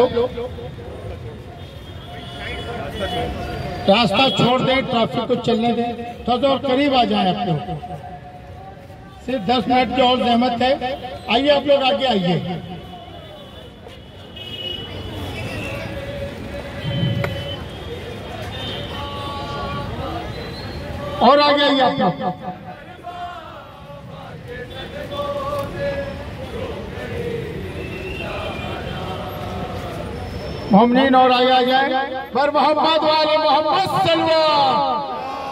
लोग रास्ता छोड़ दें, ट्रैफिक को चलने दें, थोड़ा और करीब आ जाएं आप लोग। सिर्फ 10 मिनट की और जहमत है। आइए आप लोग आगे आइए। और आगे आइए आप लोग। मोमिनीन और आगे आ जाए। पर मोहम्मद वाले मोहम्मद सल्लल्लाहु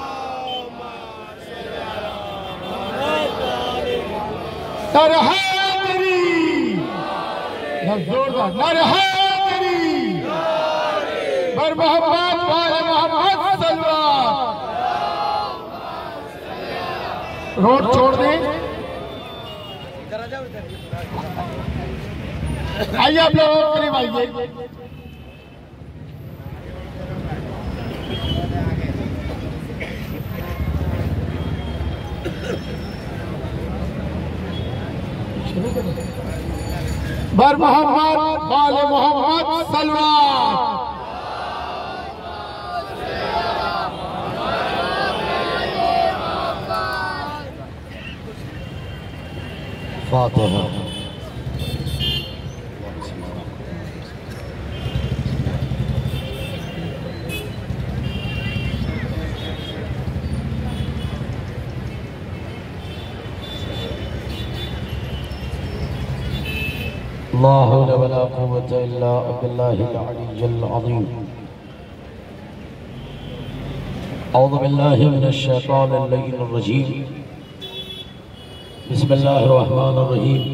जोरदार नरहरी पर मोहम्मद वाले मोहम्मद सल्लल्लाहु। रोड छोड़ दें, आइए आप लोग करीब आइए। बर मोहम्मद वाले मोहम्मद सल्लल्लाहु। फातिहा। ला हौला वला कुव्वता इल्ला बिल्लाहिल अलिय्यिल अज़ीम। औज़ु बिल्लाहि मिनश शैतानिर रजीम। बिस्मिल्लाहिर रहमानिर रहीम।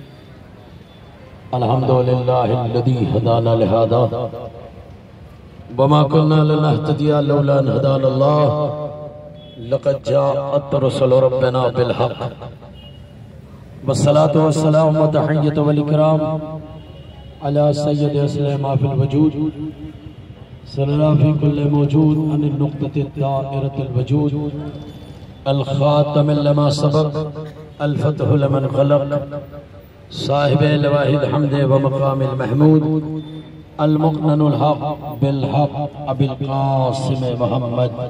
अल्हम्दुलिल्लाहिल्लज़ी हदाना लिहादा वमा कुन्ना लिनहतदिया लौला अन हदानल्लाह लक़द जाअत रसूलु रब्बिना बिल हक़्क़ वस्सलातु वस्सलामु व तहिय्यतु वल इकराम अला सय्यदि अस्लामा फिल वजूद सल्लल्लाहु फी कुल्लि मौजूद अन नुक़्तति दाइरतिल वजूद अल खातम लमा सबक अल फतहु लिमन खलक साहिब लवाहिद हम्द व मकामिल महमूद अल मुक़न्नुल हक़ बिल हक़ अबिल क़ासिम मोहम्मद।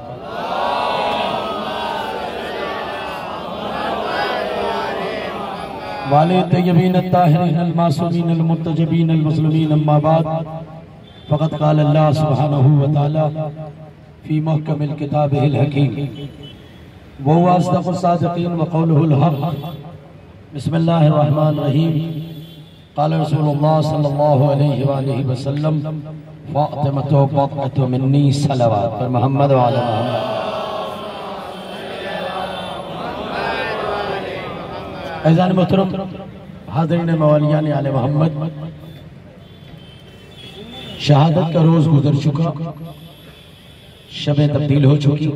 वाले तय्यबीन ताहिरीन अल मासूमीन अल मुर्तजबीन अल मुस्लिमीन अम्मा बाद फ़क़द क़ाल अल्लाह सुब्हानहु व तआला फ़ी मुहकमिल किताबिहिल हकीम व हुवा अस्दक़ुस सादिक़ीन व क़ौलुहुल हक़। बिस्मिल्लाहिर रहमानिर रहीम। क़ाल रसूलुल्लाह सल्लल्लाहु अलैहि व आलिहि वसल्लम फ़ातिमतु बक़अतु मिन्नी सलवात पर मोहम्मद व आले मोहम्मद। ऐज़ान मोहतरम हाज़रीन मवालियान आले मोहम्मद, शहादत का रोज गुजर चुका, शबें तब्दील हो चुकी।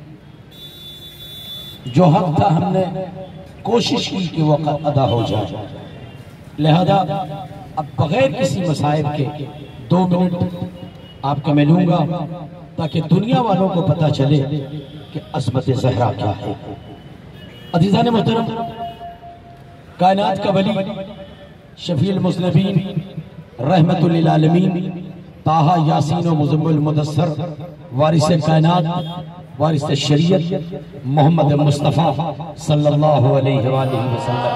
जो हक था हमने कोशिश की कि वो अदा हो जाए, लिहाजा अब बगैर किसी मसाइब के 2 मिनट आपका मैं लूंगा ताकि दुनिया वालों को पता चले कि अज़मत ज़हरा क्या है। अज़ीज़ान मोहतरम, कायनात का वली शफील मुज़नबीन रहमतुल लिल आलमीन ताहा यासीन व मुज़म्मिल मुदस्सर वारिस कायनात वारिस शरीयत मोहम्मद मुस्तफ़ा सल्लल्लाहु अलैहि वसल्लम।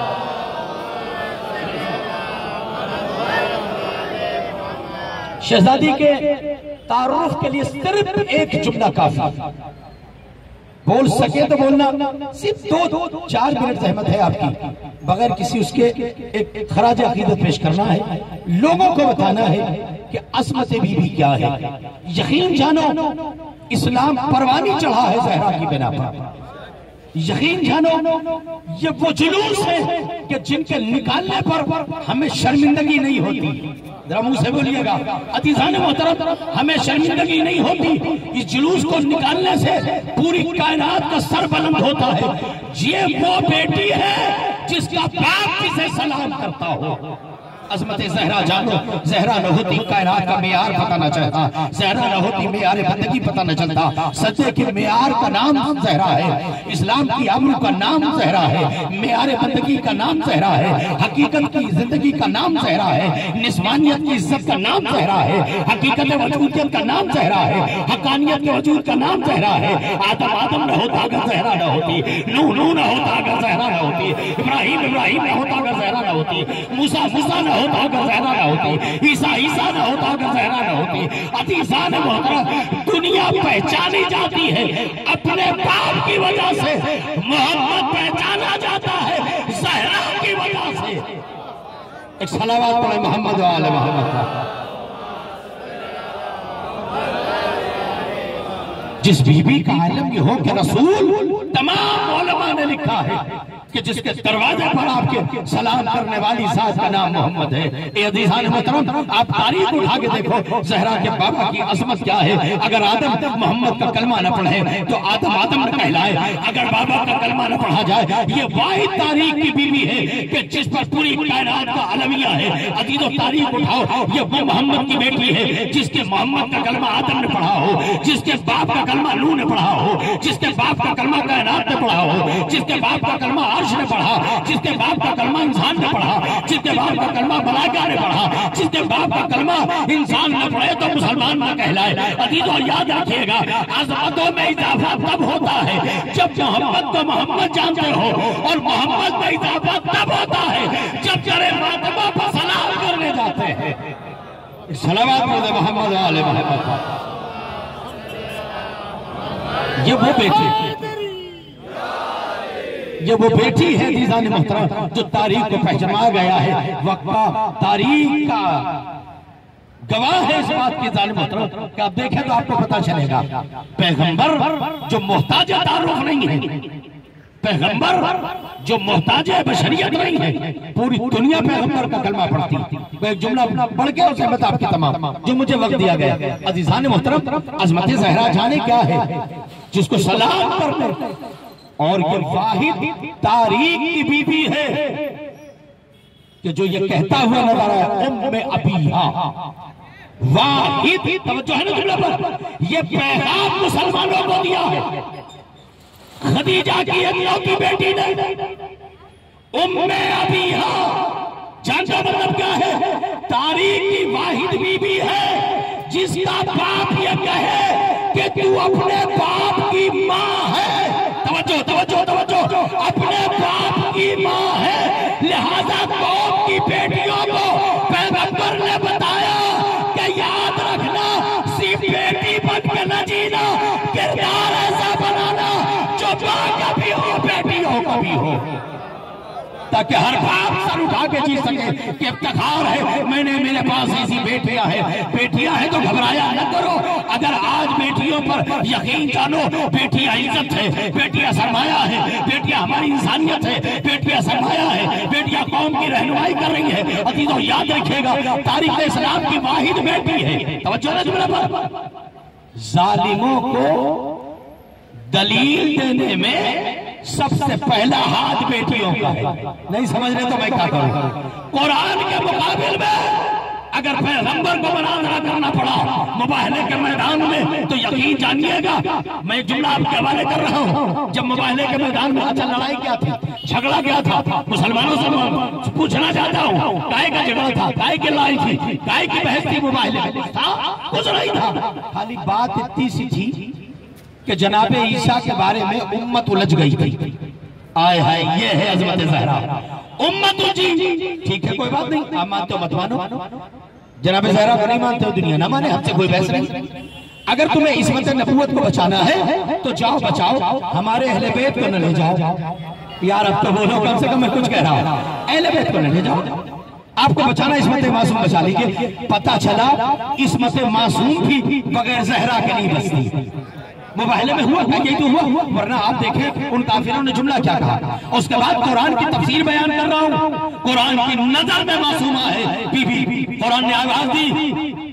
शहजादी के तारुफ के लिए सिर्फ एक जुमला काफी। बोल सके तो बोलना, सिर्फ 2-4 मिनट जहमत है आपकी, बगैर किसी उसके एक खराज अकीदत पेश करना है। लोगों को बताना है कि अस्मत बीबी क्या है। यकीन जानो इस्लाम परवानी चढ़ा है ज़हरा की बिना पर। यकीन जानो ये वो जुलूस है कि जिनके निकालने पर हमें शर्मिंदगी नहीं होती। जरा मुंह से बोलिएगा, अज़ीज़ान मोहतरम, हमें शर्मिंदगी नहीं होती। इस जुलूस को निकालने से पूरी कायनात का सर बुलंद होता है। ये वो बेटी है जिसका बाप किसे सलाम करता हो। अजमत जहरा जानो, जहरा न होती कायनात का मेयार पता न चलता, जहरा न होती मेयार बंदगी पता न चलता। सच्चे के मेयार का नाम जहरा है, इस्लाम की आबरू का नाम जहरा है, मेयार बंदगी का नाम जहरा है, हकीकत की जिंदगी का नाम जहरा है, निस्वानियत की इज्जत का नाम जहरा है, हकीकत वजूदियत का नाम जहरा है, हकानियत के वजूद का नाम जहरा है। आदम आदम न होता अगर जहरा न होती, नूह नूह न होता अगर जहरा न होती, इब्राहिम इब्राहिम न होता अगर जहरा न होती, मूसा मूसा न होता अगर जहरा न होती, ईसा ईसा न होता अगर जहरा न होती। अतीसान मोहतरम, दुनिया पहचानी जाती है अपने बाप की वजह से, मोहम्मद पहचाना जाता है जहरा की वजह से। एक सलावत पढ़े मोहम्मद वाले मोहम्मद। जिस बीबी का आलम ये हो कि रसूल, तमाम उलमा ने लिखा है कि जिसके दरवाजे पर आपके सलाम करने वाली जात का नाम मोहम्मद है। ए अज़ीज़ान मोहतरम, आप तारीख उठा के देखो जहरा के बाबा की अजमत क्या है। अगर आदम मोहम्मद का कलमा न पढ़े तो आदम आदम न कहलाए, अगर बाबा का कलमा न पढ़ा जाए। ये वाहिद तारीख की बीवी है कि जिस पर पूरी कायनात का अलमिया है। अजीजो तारीख उठाओ, ये वो मोहम्मद की बेटी है जिसके मोहम्मद का कलमा आदम ने पढ़ा हो, जिसके बाप का कलमा नूह ने पढ़ा हो, जिसके बाप का कलमा कायनात ने पढ़ा हो, जिसके बाप का कलमा ने पढ़ा, जिसके बाप का कलमा इंसान ने पढ़ा, जिसके बाप का कलमा मलाइका ने पढ़ा, जिसके बाप का कलमा इंसान न पढ़े तो मुसलमान न कहलाए। अजीजों याद रखिएगा, अज़मतों में इजाफा तब होता है जब मोहम्मद को मोहम्मद जानते हो, और मोहम्मद में इजाफा तब होता है जब जरे फातिमा पर सलाम करने जाते हैं। सलावत पढ़े मोहम्मद वाले मोहम्मद। ये वो बेटी, ये वो बेटी है दीजान मोहतरम जो तारीख को पहचाना गया है। वक्ता तारीख का गवाह है इस बात की जान मोहतरम कि आप देखें तो आपको पता चलेगा। पैगंबर जो मोहताज तारुफ नहीं है, पैगंबर जो मोहताज बशरियत नहीं है, पूरी दुनिया पैगंबर का कलमा पढ़ती। मैं एक जुमला पढ़ के उसे बता आपकी तमाम जो मुझे वक्त दिया गया। अज़ीज़ान मोहतरम, अज़मत ज़हरा जाने क्या है, जिसको सलाम करने, और ये वाहिद तारीख की बीबी है कि जो ये कहता हुआ नजर आया उम्मे अबीहा, वाहिद तवज्जो है ना जुमला पर, ये पैगाम मुसलमानों को दिया है खदीजा की इकलौती बेटी ने, उम्मे अबीहा। जानते हो मतलब क्या है? तारीख की वाहिद बीबी है जिसका बाप ये कहे कि तू अपने बाप की माँ है। तवज्जो तवज्जो तवज्जो, अपने बाप की माँ है, लिहाजा कौम की बेटियों को पैगंबर ने बताया कि याद रखना, सिर्फ बेटी बन के न जीना, किरदार ऐसा बनाना जो माँ का भी हो बेटियों का भी हो, ताकि हर बाप सर उठा के जी सके कि इफ्तिखार है मैंने, मेरे पास ऐसी बेटियां हैं तो घबराया न करो। अगर आज बेटियों पर यकीन जानो, बेटियां इज्जत है, बेटियां सरमाया है, बेटियां हमारी इंसानियत है, बेटियां सरमाया है, बेटियां कौम की रहनुमाई कर रही है। अजीजों याद रखिएगा, तारीख इस्लाम की वाहिद बेटी है। तवज्जो है जुमले पर। जालिमों को दलील देने में सबसे पहला हाथ बेटियों का है। नहीं समझ रहे तो मैं क्या करूं? कुरान के मुकाबिल में अगर पैगंबर को मुनाज़रा करना पड़ा मुबाहले के मैदान में तो यकीन जानिएगा, मैं जुमला आपके हवाले कर रहा हूं। जब मुबाहले के मैदान में अच्छा लड़ाई क्या थी, झगड़ा क्या था, मुसलमानों से पूछना चाहता हूं, काय का झगड़ा था, काय की लड़ाई थी, काय की बहस थी, मुबाहले कुछ नहीं था। खाली बात इतनी सी थी कि जनाबे ईसा के बारे में उम्मत उलझ गई थी। आए हाय, ये है अज़मत ज़हरा, उम्मत उलझी। ठीक है, कोई बात नहीं, आप मानते हो मत मानो, जनाबे ज़हरा को नहीं मानते हो दुनिया ना माने, हमसे कोई बहस नहीं। अगर तुम्हें इस्मत नबूवत को बचाना है तो जाओ बचाओ, हमारे अहले बैत को न ले जाओ। यार अब तो बोलो, कम से कम मैं कुछ कह रहा हूँ, अहले बैत को न ले जाओ। आपको बचाना इस्मत मासूम बचा लीजिए। पता चला इस्मत मासूम भी बगैर ज़हरा के नहीं बचती। मुबाहले में हुआ, यही तो हुआ, वरना आप देखें उन काफिरों ने जुमला क्या कहा। उसके बाद कुरान की तफसीर बयान कर रहा हूँ। कुरान की नजर में मासूमा है बीबी। कुरान ने आवाज दी,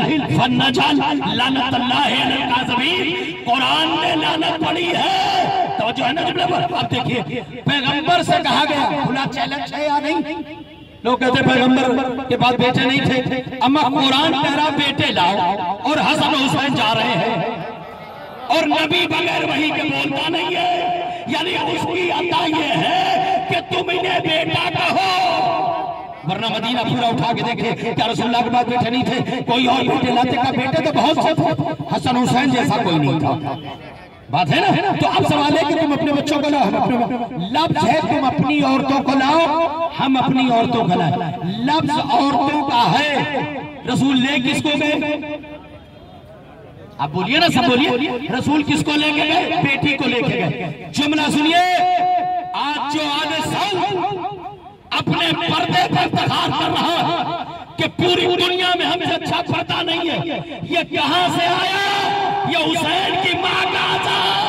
कुरान ने लानत पड़ी है तवज्जो है ना जुमले पर। अब देखिए पैगंबर से कहा गया, खुला चैलेंज है या नहीं? लोग कहते पैगंबर के पास बेटे नहीं थे, अम्मा कुरान कह रहा बेटे लाओ, और हसन हुसैन जा रहे हैं, और नबी बगैर वही के बोलता नहीं है। यानी उसकी अता ये है कि तुम इन्हें बेटा कहो, वरना मदीना पूरा उठा के देखे क्या रसूलुल्लाह के बाद बेटे नहीं थे? कोई और बेटे लाते का? बेटे तो बहुत से थे, हसन हुसैन जैसा कोई नहीं था। बात है ना? तो अब सवाल है कि तुम अपने बच्चों को लाओ, हम अपने लफ्ज है तुम अपनी औरतों को लाओ, हम अपनी औरतों को लाए। लफ्ज औरतों का है, रसूल ले किसको गए? आप बोलिए ना, सब बोलिए। रसूल किसको लेके गए? बेटी को लेके गए। जुमला सुनिए, आज जो आने साल अपने पर्दे पर तकरार कर रहा है कि पूरी दुनिया में हमसे अच्छा पर्दा नहीं है, ये कहां से आया? ये हुसैन की मां का आजाद।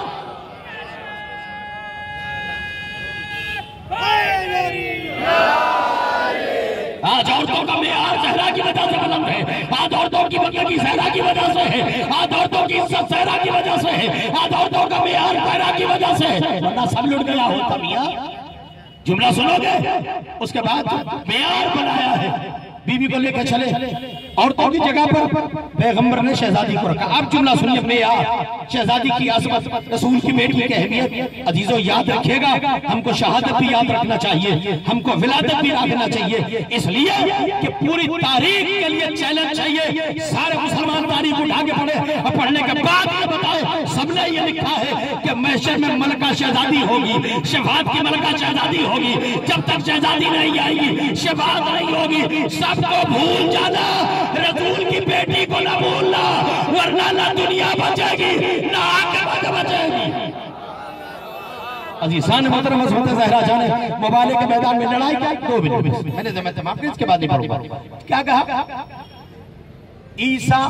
आज औरतों का मेयार सहरा की वजह से बुलंद है, आज औरतों की बंदगी सहरा की वजह से है, आज औरतों की इज्जत सहरा की वजह से है, आज औरतों का मेयार सहरा की वजह से है, वरना सब लुट गया होता। मियां जुमला सुनोगे, उसके बाद मेयार बनाया है, बीबी को लेकर चले, औरतों की जगह पर पैगंबर ने शहजादी को रखा। अब जुमला सुनिए अपने यार, शहजादी की आसमत, रसूल की बेटी की अहमियत। अजीजों याद रखिएगा, हमको शहादत भी याद रखना चाहिए, हमको विलादत भी याद रखना चाहिए, इसलिए कि पूरी तारीख के लिए चैलेंज चाहिए। सारे मुसलमान तारीख उठा के पढ़े और पढ़ने के बाद ये बताए, सबने ये लिखा है कि महशर में मलका शहजादी होगी, शफाअत की मलका शहजादी होगी। जब तक शहजादी नहीं आएगी शफाअत नहीं होगी। सबको भूल जाना, रसूल की बेटी को ना भूलना, वरना ना दुनिया बचेगी ना आखिरत बचेगी। अजीज़ान मोहतरम ज़हरा जाने मुबाले के मैदान में लड़ाई क्या? 2 मिनट मैंने जमा तमाम इसके बाद नहीं पढ़ूंगा। क्या कहा? ईसा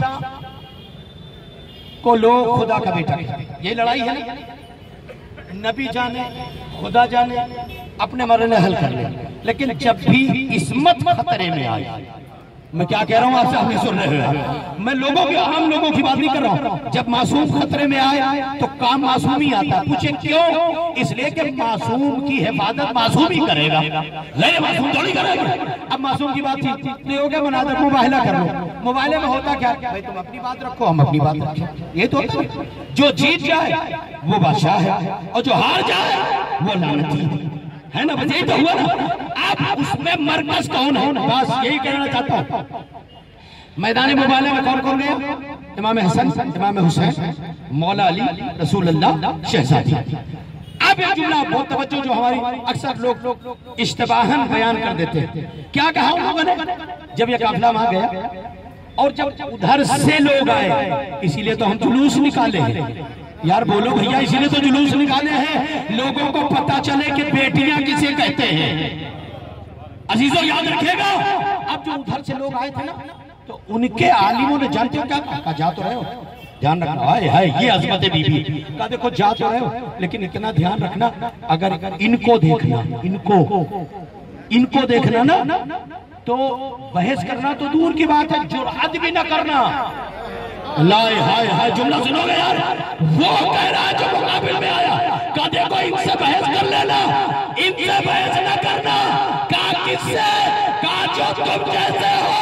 को लोग खुदा का बेटा, ये लड़ाई है ना? नबी जाने खुदा जाने अपने मरने हल कर ले, लेकिन जब भी इस्मत खतरे में आई, मैं क्या कह रहा हूँ आपसे, आप नहीं सुन रहे हो, मैं लोगों की, आम लोगों की बात नहीं कर रहा हूँ। जब मासूम खतरे में आए तो काम मासूम ही आता है। पूछे क्यों? इसलिए कि मासूम की हिफाजत मासूम ही करेगा, गैर मासूम थोड़ी करेगा। अब मासूम की बात थी, तो हो गया बना दो, मुबाहला कर लो। मुबाहले में होता क्या? भाई तुम अपनी बात रखो, हम अपनी बात रखें। ये तो जो जीत जाए वो बादशाह है, और जो हार जाए वो लानती है ना? बस यही तो हुआ ना। अब उसमें मरकज कौन है? बस यही कहना चाहता हूँ। मैदान मुबाले में कौन कौन गया? इमाम हसन, इमाम हुसैन, मौला अली, रसूलुल्लाह, शहजादी। अब एक जुमला बहुत तवज्जो, जो हमारी अक्सर लोग इश्तिबाहन बयान कर देते हैं। क्या कहा उन लोगों ने? जब ये काफिला वहां गया और जब उधर से लोग आए, इसीलिए तो हम जुलूस निकाले हैं। यार बोलो भैया, इसीलिए तो जुलूस निकाले हैं, लोगों को पता चले कि बेटियां किसे कहते हैं। अजीजों याद रखिएगा, अब जो उधर से लोग आए थे ना, तो उनके आलिमों ने, जानते हो क्या कहा? जा तो रहे हो, ध्यान रखना। हाय हाय, ये अजमत बीबी का देखो, जा तो रहे हो, लेकिन इतना ध्यान रखना, अगर इनको देखना, इनको देखना ना, तो बहस करना तो दूर की बात है, जुर्अत भी ना करना। हाय हाय हाय, जुमला सुनोगे यार? वो कह रहा है जो मुकाबिल में आया, कहा देखो इनसे बहस कर लेना, इनसे बहस न करना। कहा किससे? कहा जो तुम जैसे हो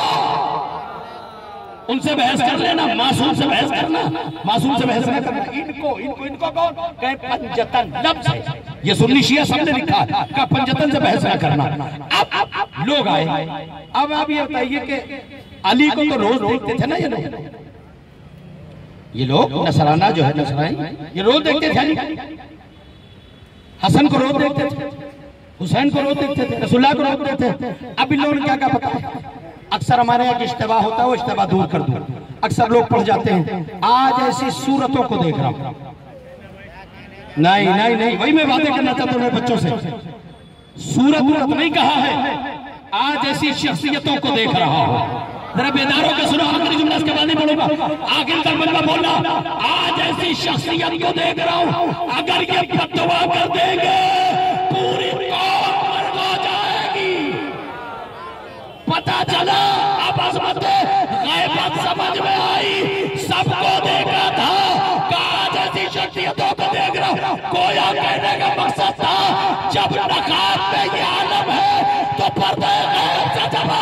उनसे बहस कर लेना, मासूम से बहस करना, मासूम से बहस न करना। इनको कौन कहे? पंजतन लफ्ज़ है, ये सुन्नी शिया सबने लिखा है, कहा पंजतन से बहस न करना। अब लोग आए, अब आप ये बताइए कि अली को तो रोज देखते थे ना ये लोग, ये लोग नसराना जो है, नसरानी, ये रोज देखते थे। हसन को रोज देखते थे, हुसैन को रोज देखते थे, रसूलुल्लाह को रोज देखते थे। अब इन लोगों ने क्या पता? अक्सर हमारे यहाँ इज्तिमा होता है, वो इज्तिमा दूर कर दूं। अक्सर लोग पढ़ जाते हैं, आज ऐसी सूरतों को देख रहा हूं। नहीं नहीं नहीं, वही मैं बातें करना चाहता हूँ बच्चों से। सूरत नहीं कहा है, आज ऐसी शख्सियतों को देख रहा हूँ। जरा बेदारों के सुनो, आखिरी जुमला इसके बाद नहीं पढ़ूंगा, आखिर तक बंदा बोलना। आज ऐसी शख्सियत को देख रहा हूँ, अगर ये फतवा कर देंगे पूरी कौम मर्द हो जाएगी। पता चला, अब अज़मत गैबत समझ में आई, सबको देखा था, आज ऐसी शख्सियतों को देख रहा हूँ, मेरा कहने का मकसद था, जब नकाब में ये आलम है तो पर्दे गैब से जमा।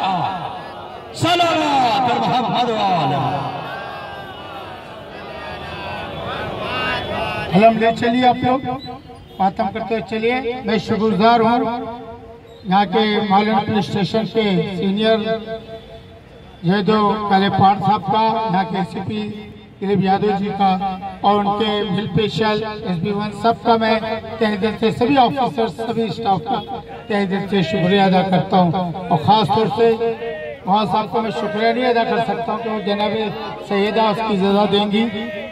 सलावत मोहम्मद अलम ले चलिए, आप लोग मातम करते हुए चलिए। मैं शुक्रगुजार हूँ यहाँ के मालन पुलिस स्टेशन के सीनियर जयदो कालेपाड़ साहब का, यहाँ के एसीपी दिलीप यादव जी का और उनके मिल पेशल SB1 सबका मैं तहे दिल से, सभी ऑफिसर सभी स्टाफ का तहे दिल से शुक्रिया अदा करता हूँ। और ख़ास तौर से वहाँ साहब को मैं शुक्रिया नहीं अदा कर सकता हूँ कि वो जनाब सैयदा उसकी सजा देंगी।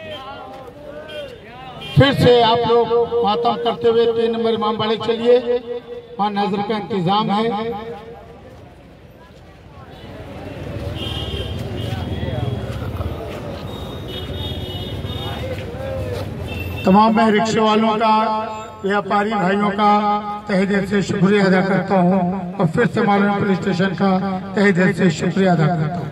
फिर से आप लोग मातम करते हुए 3 नंबर इमाम बाड़े चलिए, वहाँ नजर का इंतजाम है। तमाम मैं रिक्शे वालों का, व्यापारी भाइयों का तहे दिल से शुक्रिया अदा करता हूँ और फिर से मालूम पुलिस स्टेशन का तहे दिल से शुक्रिया अदा करता हूँ।